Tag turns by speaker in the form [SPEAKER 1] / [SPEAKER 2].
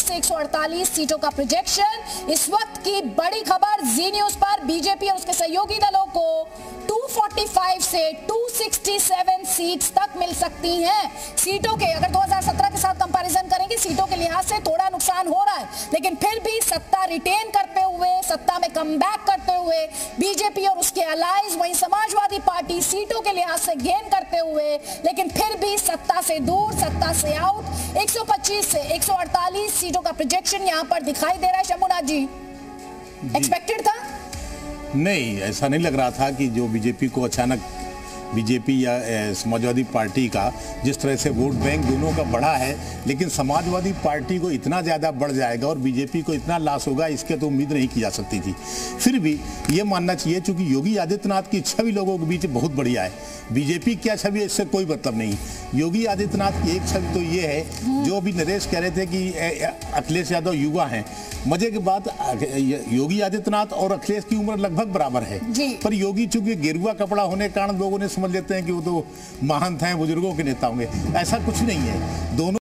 [SPEAKER 1] से 148 सीटों का प्रोजेक्शन। इस वक्त की बड़ी खबर जी न्यूज पर, बीजेपी और उसके सहयोगी दलों को 245 से 267 सीट्स तक मिल सकती हैं। सीटों के अगर 2017 के साथ कंपैरिजन करेंगे, सीटों के लिहाज से थोड़ा नुकसान हो रहा है, लेकिन फिर भी सत्ता रिटेन करते हुए, सत्ता में कमबैक करते हुए बीजेपी और उसके अलाइज, वहीं समाजवादी पार्टी सीटों के लिहाज से गेन करते हुए, लेकिन फिर भी सत्ता से दूर, सत्ता से आउट। 125 से 148 सीटों का प्रोजेक्शन यहां पर दिखाई दे रहा है। शंभुनाथ जी, एक्सपेक्टेड था?
[SPEAKER 2] नहीं, ऐसा नहीं लग रहा था कि जो बीजेपी को अचानक, बीजेपी या समाजवादी पार्टी का जिस तरह से वोट बैंक दोनों का बढ़ा है, लेकिन समाजवादी पार्टी को इतना ज़्यादा बढ़ जाएगा और बीजेपी को इतना लॉस होगा, इसके तो उम्मीद नहीं की जा सकती थी। फिर भी ये मानना चाहिए, चूंकि योगी आदित्यनाथ की छवि लोगों के बीच बहुत बढ़िया है। बीजेपी क्या छवि है इससे कोई मतलब नहीं। योगी आदित्यनाथ की एक छवि तो ये है, जो अभी नरेश कह रहे थे कि अखिलेश यादव युवा हैं। मजे की बात, योगी आदित्यनाथ और अखिलेश की उम्र लगभग बराबर है, पर योगी चूंकि गेरुआ कपड़ा होने के कारण लोगों ने समझ लेते हैं कि वो तो महंत हैं, बुजुर्गों के नेता होंगे। ऐसा कुछ नहीं है। दोनों